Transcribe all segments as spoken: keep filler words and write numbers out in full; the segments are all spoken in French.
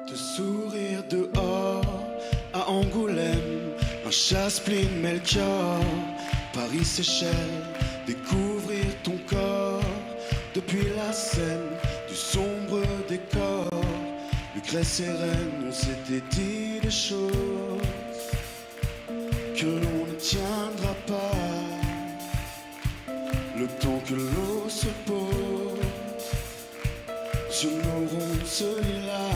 Te sourire dehors à Angoulême, un chasse-pline Melchior, Paris Seychelles, découvrir ton corps depuis la scène du sombre décor. Le Grèce et Rennes, on s'était dit des choses que l'on ne tiendra pas. Le temps que l'eau se pose sur nos ronces lilas.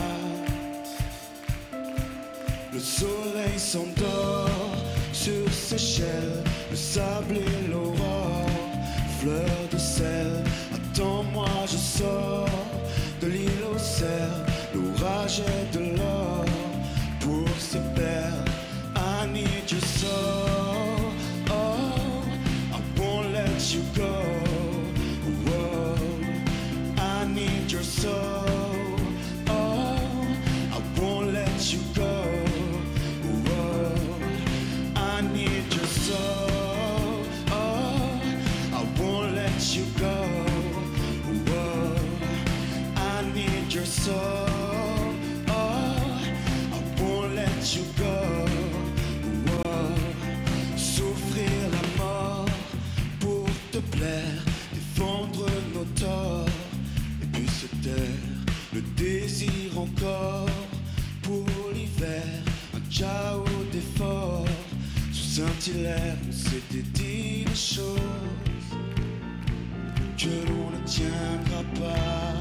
Le soleil s'endort sur Seychelles, le sable et l'aurore, fleur de sel. Attends-moi, je sors de l'île aux cerfs, l'orage est de l'or pour ces perles. I need your soul, oh, I won't let you go. Whoa, I need your soul, oh, I won't let you go. I need your soul, oh, I won't let you go. Whoa, I need your soul, oh, I won't let you go. Whoa, souffrir la mort pour te plaire, défendre nos torts, et puis se taire, le désir encore pour l'hiver, un ciao d'effort. Saint-Hilaire, on s'était dit des choses que l'on ne tiendra pas.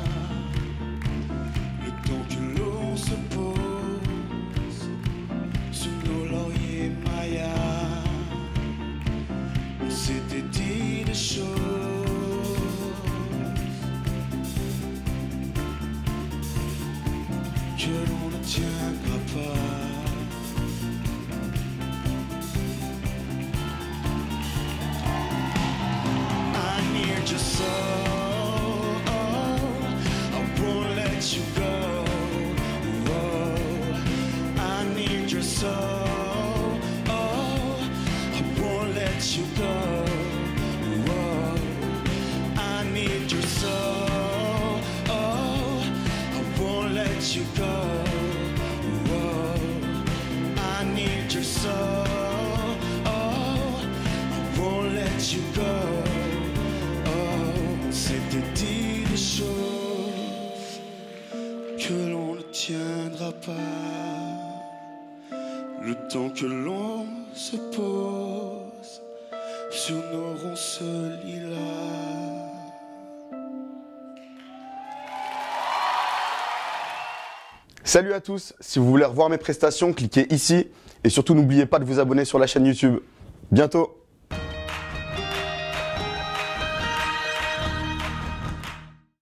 Le temps que l'on se pose sous nos lauriers mayas, on s'était dit des choses que l'on ne tiendra pas. Your soul, oh, I won't let you go. Whoa, I need your soul, oh, I won't let you go. Whoa, I need your soul, oh, I won't let you go. Whoa, I need your soul, oh, I won't let you go. C'était dit des choses que l'on ne tiendra pas. Le temps que l'on se pose sur nos ronces lilas. Salut à tous, si vous voulez revoir mes prestations, cliquez ici et surtout n'oubliez pas de vous abonner sur la chaîne YouTube. Bientôt.